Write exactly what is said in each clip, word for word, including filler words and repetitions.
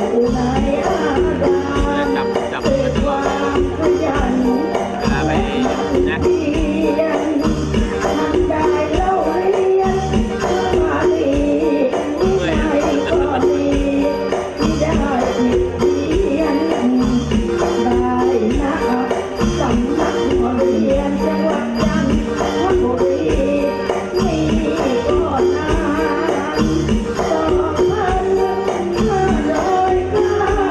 จับจับมือตัวเวลาไปนะเ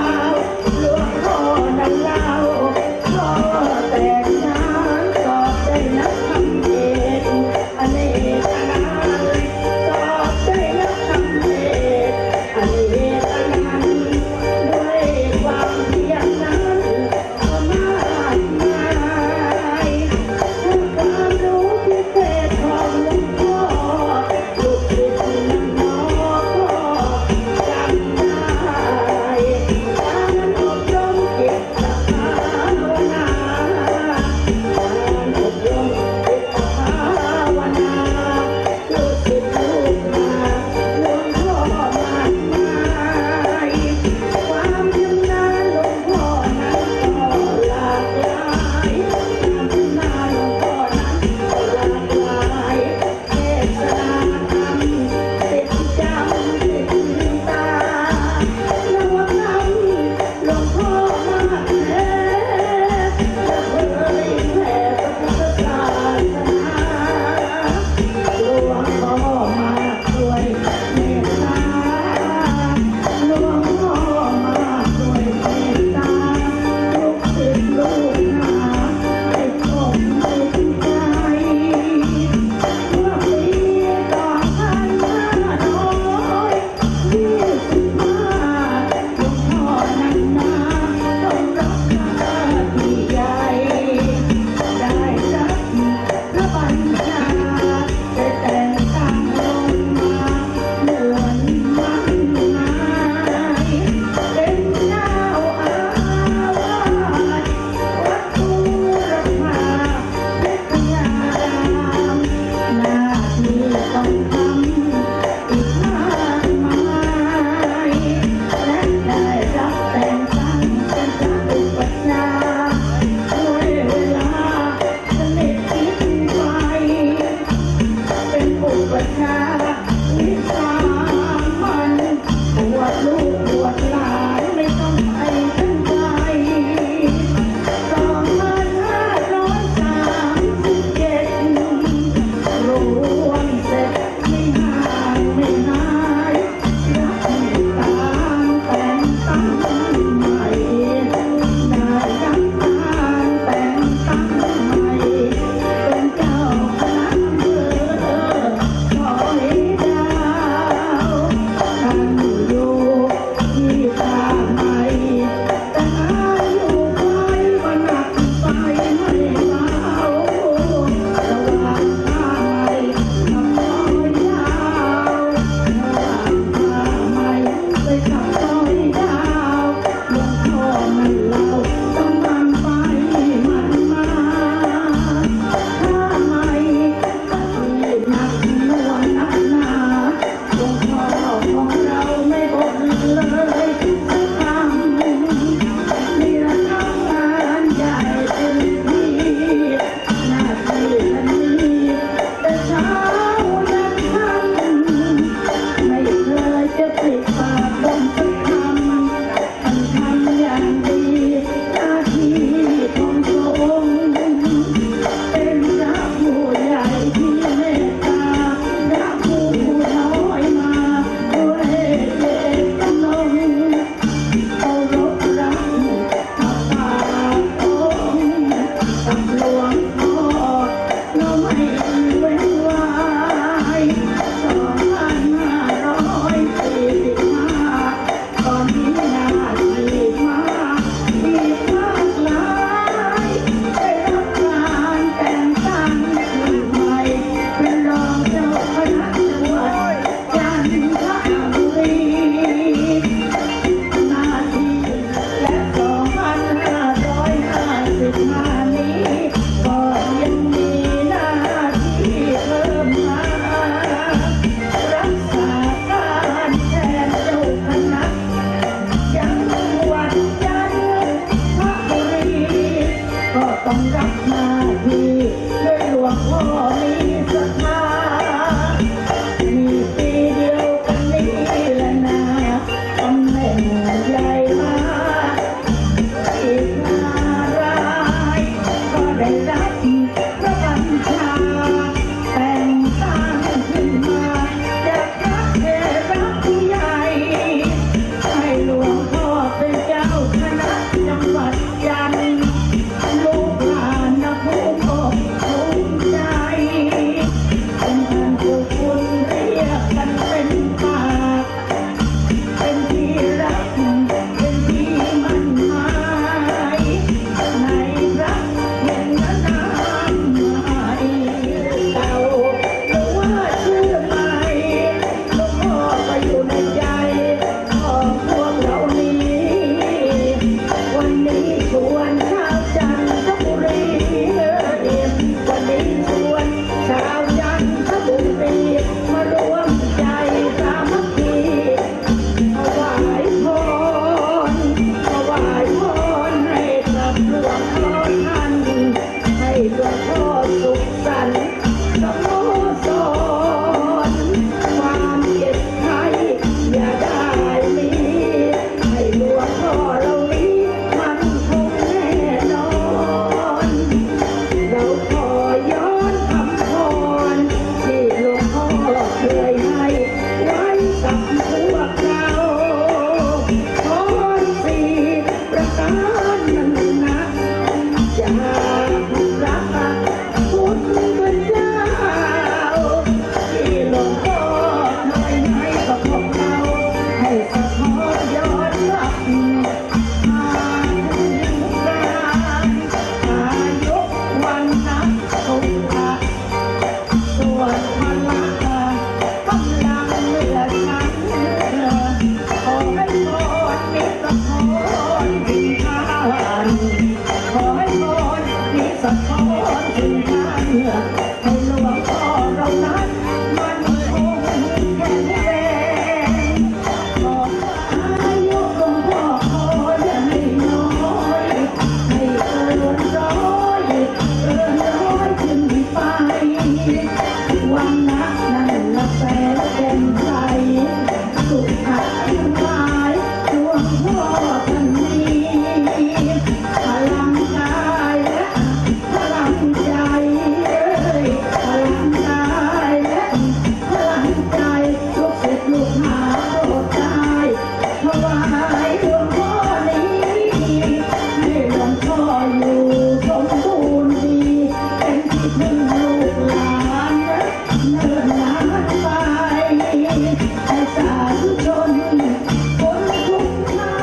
รับหน้าที่ด้วยหลวงพ่อมีศรัทธามีปีเดียวกันนี้แหละนะตำแหน่งใหญ่มาอีกห้ารายก็ได้รับพระบัญชาแต่งตั้งขึ้นมาจากพระเถระผู้ใหญ่ให้หลวงพ่อเป็นเจ้าคณะจังหวัดจันทร์ลูกหลานนะผู้อกภูมิใจเป็นท่านผู้คุณเรียกกันเป็นปากเป็นที่รักเป็นที่มั่นหมายในพระเห็นนานหมายเก่าหรือว่าชื่อใหม่หลวงพ่อก็อยู่ในใจของพวกเรานี้วันนี้ชวนชาวจันทบุรีวันนี้ชวนชาวจันทบุรีมารวมใจสามัคคีถวายพรถวายพรให้กับหลวงพ่อท่านให้หลวงพ่อสุขสันต์สโมสรความเจ็บไข้อย่าได้มีให้หลวงพ่อเรานี้มันคงแน่นอนเราขอย้อนคำพรที่หลวงพ่อเคยให้ไว้กับพวกเราพรสี่ประการนั้นนะจากพระพุทธเจ้าที่หลวงพ่อเคยให้กับพวกเราให้สะท้อนย้อนกลับมาถึงการอายุวันนับสงฆ์ส่วนพละกำลังเหลือฉันขอให้พรนี้สะท้อนถึงท่านขอให้พรนี้สะท้อนถึงท่านให้หลวงพ่อเรานั้นมันคงแข็งแรงขออายุหลวงพ่อขออย่าให้น้อยให้เกินร้อยเกินร้อยขึ้นไปวันนักนั้นละแสนเต็มใจสุขะทั้งหลายหลวงพ่อท่านนี้พลังกายและพลังใจเอ้ยพลังกายและพลังใจลูกศิษย์ลูกหาโปรดได้ถวายหลวงพ่อนี้ให้หลวงพ่ออยู่สมบูรณ์ดีเป็นที่พึ่งลูกหลานเนินนานไปให้สาธุชนคนทุกท่าน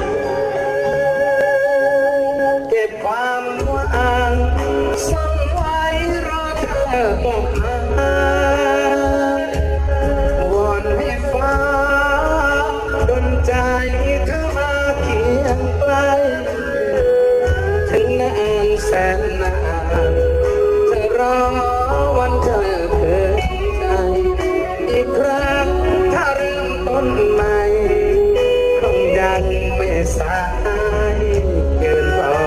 เก็บความว่างซ่อนไว้รอเธอตกมาวอนให้ฟ้าดลใจเธอมาเคียงใกล้ถึงนานแสนนานเธอรอวันเธอเกิดใจอีกครั้งถ้าเริ่มต้นใหม่คงยังไม่สายเกินพอ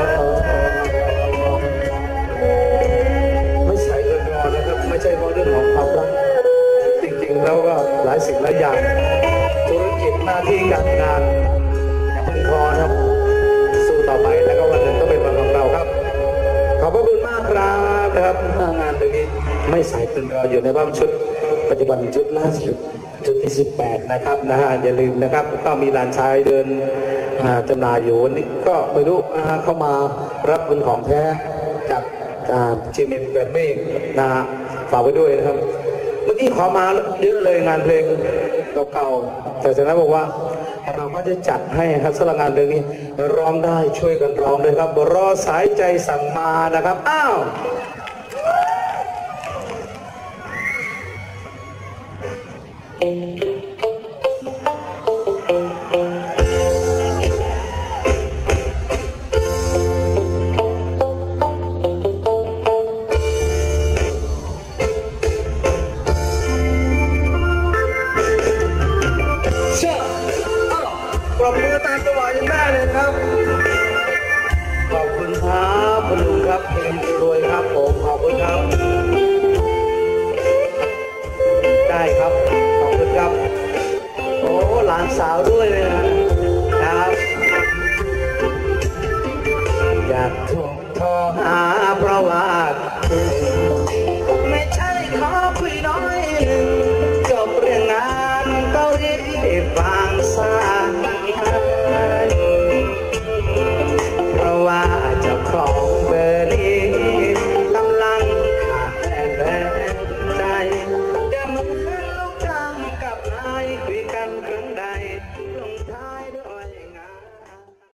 ไม่ใช่เรื่องรอนะครับไม่ใช่เพราะเรื่องของความรักจริงๆแล้วก็หลายสิ่งหลายอย่างธุรกิจหน้าที่การงานอย่าเพิ่งพอครับสู้ต่อไปแล้วก็วันหนึ่งต้องเป็นวันของเราครับขอบพระคุณมากครับนะครับงานตรงนี้ไม่สายเกินรออยู่ในบ้านชุดปัจจุบันชุดล่าสุดจุดที่สิบแปดนะครับนะฮะอย่าลืมนะครับก็มีหลานชายเดินจำหน่ายอยู่วันนี้ก็ไม่รู้นะฮะเข้ามารับเป็นของแท้จากจีเมนเกิดเมฆนะฮะฝากไว้ด้วยนะครับเมื่อกี้ขอมาเยอะเลยงานเพลงเก่าๆแต่จากนั้นบอกว่าเราก็จะจัดให้ครับสำหรับงานเพลงนี้ร้องได้ช่วยกันร้องเลยครับรอสายใจสั่งมานะครับอ้าว ครับเพลงรวยสาวด้วยนะครับอยากโทรโทรหาเพราะว่าไม่ใช่ขอคุยน้อยหนึ่งจบเรื่องงานก็รีบฟังสายเพราะว่าเจ้าของเบอร์นี้กำลังขาดแรงใจจะเหมือนลูกจ้างกับนายคุยกันครั้งใด